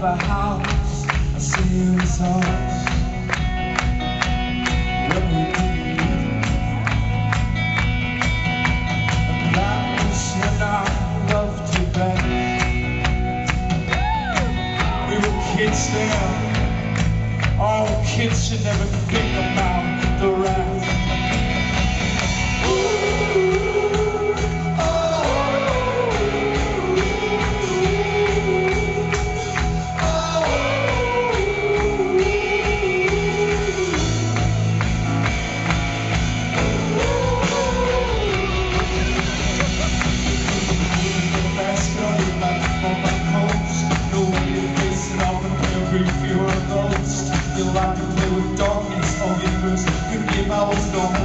a house, I see you in songs. When we meet, and that was when I loved you back. We were kids then. All kids should never think about the wrath. You are a ghost. You like to play with darkness. All universe could give hours no